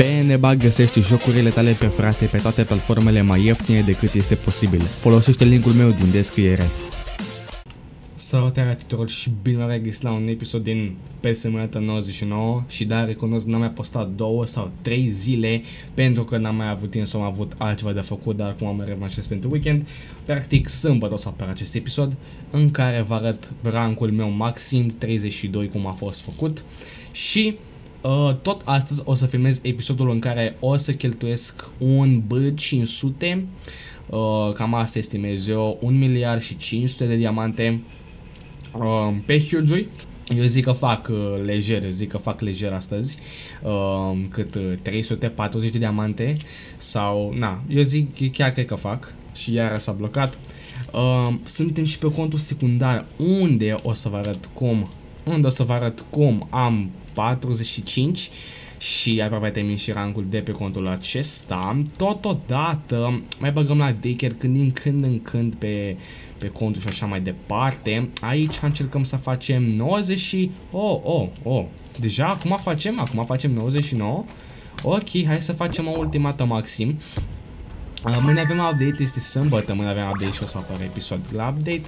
Pe Nebag găsești jocurile tale preferate pe toate platformele mai ieftine decât este posibil. Folosește linkul meu din descriere. Salutare tuturor și bine v-am regăsit la un episod din PSM 99 și da, recunosc, n-am mai postat 2 sau 3 zile pentru că n-am mai avut timp sau am avut altceva de făcut, dar acum am revanșez pentru weekend. Practic sâmbătă o să apară acest episod în care vă arăt rankul meu maxim 32 cum a fost făcut și tot astăzi o să filmez episodul în care o să cheltuiesc un B500, cam asta estimez eu, 1 miliard și 500 de diamante pe Huge-ui. Eu zic că fac lejer, astăzi, cât 340 de diamante sau, na, eu zic, chiar cred că fac și iar s-a blocat. Suntem și pe contul secundar unde o să vă arăt cum am 45 și aproape termin și rankul de pe contul acesta. Totodată mai băgăm la daycare din când în când pe contul și așa mai departe. Aici încercăm să facem 90 și... Deja acum facem 99. Ok, hai să facem o ultimată maxim. Mâine avem update, este sâmbătă, mâine avem update și o să apară episod la update.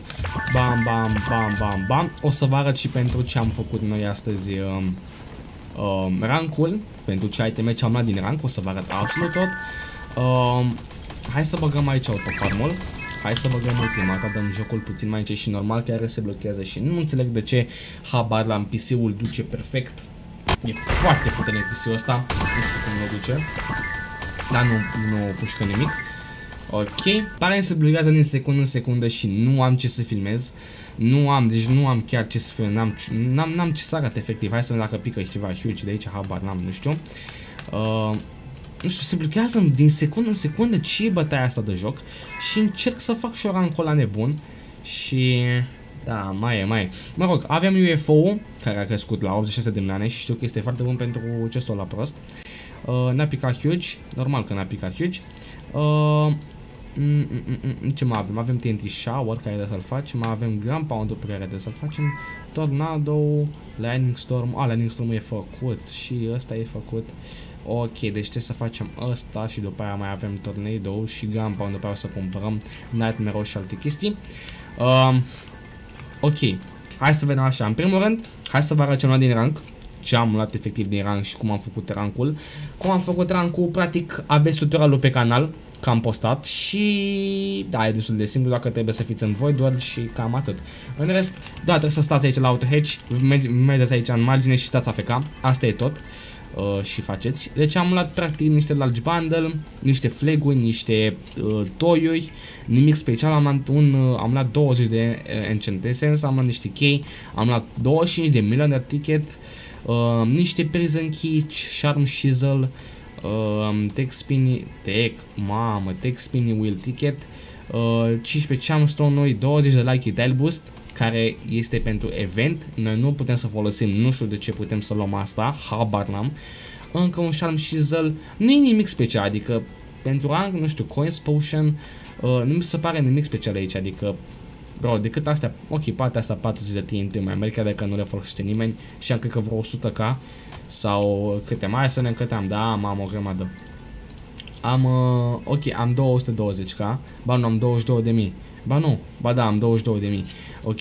Bam. O să vă arăt și pentru ce am făcut noi astăzi rankul, pentru ce iteme ce am luat din rank, o să vă arăt absolut tot. Hai să băgăm aici autofarmul. Hai să băgăm ultimata, dăm jocul puțin mai încet și normal, chiar se blochează și nu înțeleg de ce habar la PC-ul duce perfect. E foarte puternic PC-ul ăsta, nu știu cum o duce. Dar nu pușcă nimic. Ok, pare să blochează din secundă în secundă și nu am ce să filmez. Nu am chiar ce să filmez, n-am ce să arăt efectiv. Hai să vedem dacă pică ceva huge de aici, habar n-am, nu știu. Nu știu, se blochează din secundă în secundă ce e bătaia asta de joc și încerc să fac și o rancul la nebun și... Da, mai e. Mă rog, avem UFO-ul care a crescut la 86 de milioane și știu că este foarte bun pentru chestul la prost. N-a picat huge, normal că n-a picat huge. Ce mai avem? Avem TNT Shower care trebuie să-l facem, mai avem Grand Pound-ul pe care trebuie să-l facem, Tornado, Lightning Storm, Lightning Storm e făcut și ăsta e făcut. Ok, deci trebuie să facem ăsta și după aia mai avem Tornado și Grand Pound, după aia o să cumpărăm Nightmare și alte chestii. Ok, hai să vedem așa, în primul rând, hai să vă arăt ce am luat din rank. Ce am luat efectiv din rank și cum am făcut rankul. Cum am făcut rankul, practic aveți tutorialul pe canal, că am postat și da, e destul de simplu dacă trebuie să fiți în Void World și cam atât. În rest, da, trebuie să stați aici la auto hatch, mergeți aici în margine și stați AFK, asta e tot. Și faceți. Deci am luat practic niște large bundle, niște flag-uri, niște toiuri, nimic special, am luat 20 de enchant essence, am luat niște chei, am luat 25 de millionaire ticket, niște prison key, charm shizzle, tech spinny wheel ticket, 15 charmstone noi, 20 de lucky tile boost care este pentru event. Noi nu putem să folosim, nu știu de ce putem să luăm asta, habar n-am. Încă un charm shizzle, nu e nimic special, adică pentru rank, nu știu, coins potion, nu mi se pare nimic special aici, adică bro, decât astea, ok, partea asta 40 de TNT mai merg, chiar dacă nu le folosește nimeni și am cred că vreo 100k sau câte mai să ne încăteam, da, am o grămadă. Ok, am 220k, ba nu, am 22.000, am 22.000, ok,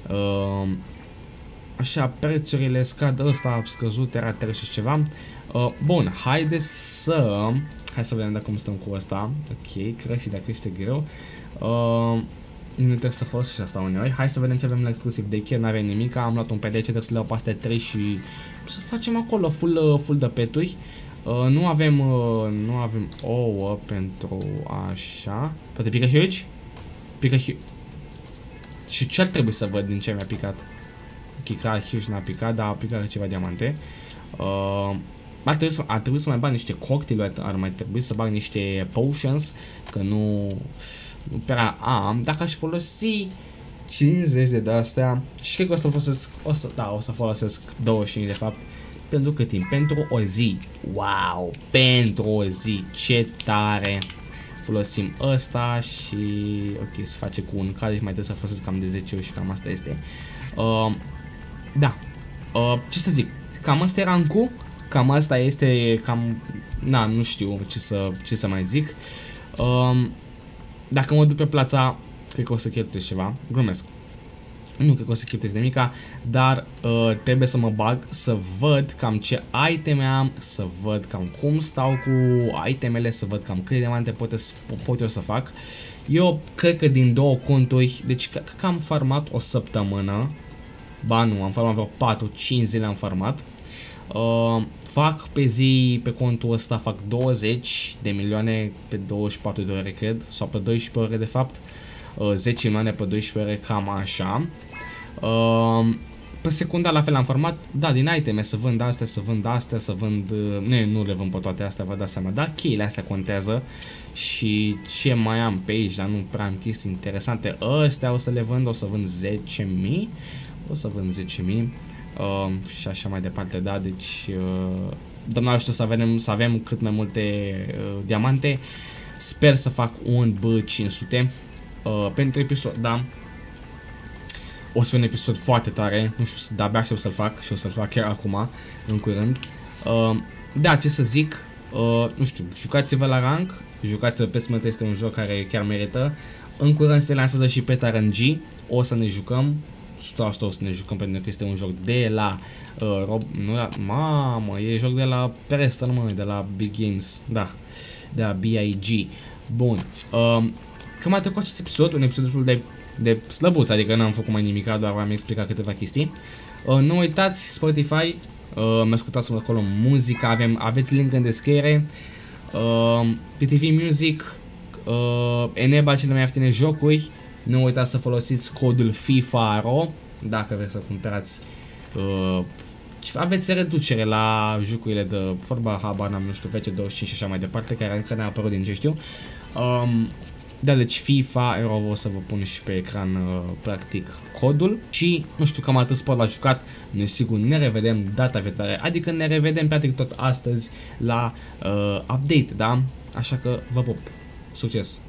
așa, prețurile scad, ăsta a scăzut, era 300 și ceva, bun, hai să vedem dacă cum stăm cu ăsta, ok, crește, dacă crește greu, nu trebuie să folosești asta uneori. Hai să vedem ce avem la exclusiv de chiar n-avem nimic. Am luat un PDC, trebuie să le iau pe astea 3 și să facem acolo full de peturi. Nu avem ouă pentru așa. Poate pică huge? Pică huge. Și ce ar trebui să văd din ce mi-a picat? Ok, că huge n-a picat, dar a picat ceva diamante. Ar trebui să mai bag niște cocktail, ar mai trebui să bag niște potions, că nu prea am. Dacă aș folosi 50 de astea și cred că o să folosesc, o să folosesc 25 de fapt. Pentru cât timp? Pentru o zi. Wow, pentru o zi, ce tare. Folosim ăsta și ok, se face cu un care, deci mai trebuie să folosesc cam de 10 ori și cam asta este. Da. Ce să zic, cam asta era rankul. cam asta este, cam, na, nu știu ce să mai zic. Dacă mă duc pe plața, cred că o să cheltuiesc ceva, glumesc. Nu cred că o să cheltuiesc nimica, dar trebuie să mă bag, să văd cam ce iteme am, să văd cam cum stau cu itemele, să văd cam câte diamante pot eu să fac. Eu cred că din 2 conturi, deci cred că am farmat o săptămână, ba nu, am farmat vreo 4-5 zile am farmat. Fac pe zi, pe contul ăsta fac 20 de milioane pe 24 de ore, cred, sau pe 12 ore de fapt. 10 milioane pe 12 ore, cam așa. Pe secunda la fel am farmat, da, din iteme, să vând astea, să vând, nu le vând pe toate astea, vă dați seama, da, cheile astea contează. Și ce mai am pe aici, dar nu prea am chestii interesante. Astea o să le vând, o să vând 10.000, o să vând 10.000 și așa mai departe, da, deci Doamne ajută să avem cât mai multe diamante. Sper să fac un B500 pentru episod, da. O să fie un episod foarte tare, nu știu, de-abia aștept să-l fac și o să-l fac chiar acum, în curând. Da, ce să zic, nu știu, jucați-vă la rank, jucați-vă pe Smite, este un joc care chiar merită. În curând se lansează și pe RNG, o să ne jucăm, 100% o să ne jucăm pentru că este un joc de la, mamă, e joc de la Preston, mă, de la Big Games, da, de la BIG. Bun, cam a trecut acest episod, un episod destul de slăbuț, adică n-am făcut mai nimic, doar v-am explicat câteva chestii. Nu uitați Spotify, mi-ascultați acolo muzica, aveți link în descriere. PTV Music, Eneba cele mai ieftine jocuri. Nu uitați să folosiți codul FIFARO dacă vreți să cumpărați. Aveți reducere la jocurile de fotbal, habar n-am, nu știu, FC25 și așa mai departe, care încă n-a apărut din ce știu. Da, deci FIFA, o să vă pun și pe ecran practic codul. Și nu știu, cam atât sport la jucat. Noi sigur ne revedem data viitoare, adică ne revedem practic tot astăzi la update, da? Așa că vă pup, succes!